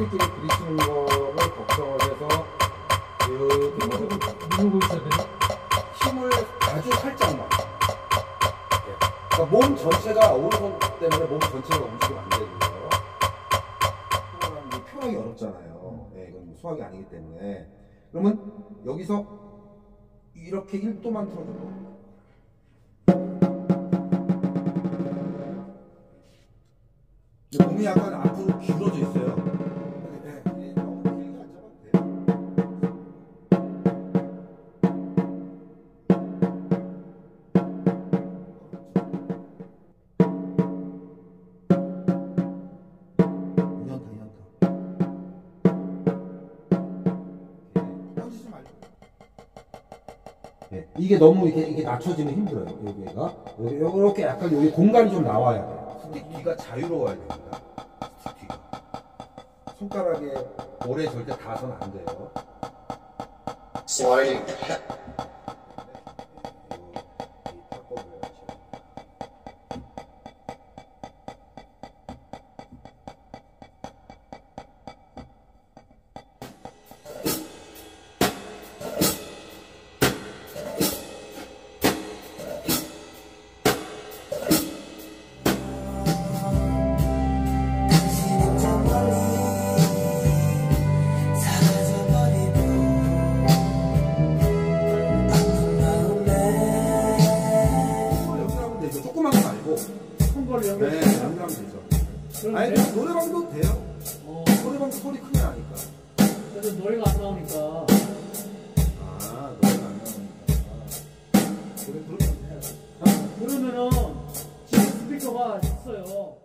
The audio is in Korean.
스틱끼리 부딪히는 거를 걱정을 해서 이렇게 누르고 있어야 되나? 힘을 아주 살짝만. 그러니까 몸 전체가 오른손 때문에 몸 전체가 움직이면 안 되고요. 표현하기 어렵잖아요. 네, 이건 수학이 아니기 때문에. 그러면 여기서 이렇게 1도만 틀어줘도 몸이 약간 앞으로 기울어져 있어요. 네, 너무 길게 안 잡아도 돼요. 네, 이게 너무 이게 낮춰지면 힘들어요. 여기가 이렇게 약간 여기 공간이 좀 나와야 돼요. 스틱 뒤가 자유로워야 됩니다. 스틱 뒤가 손가락에 오래 절대 닿아서는 안 돼요. 네, 연주하면 되죠. 아니, 노래방도 돼요. 노래방도 소리 크게 나니까. 그래서 노래가 안 나오니까. 아, 노래가 안 나오니까. 그러면 돼요. 그러면은 지금 스피커가 있어요.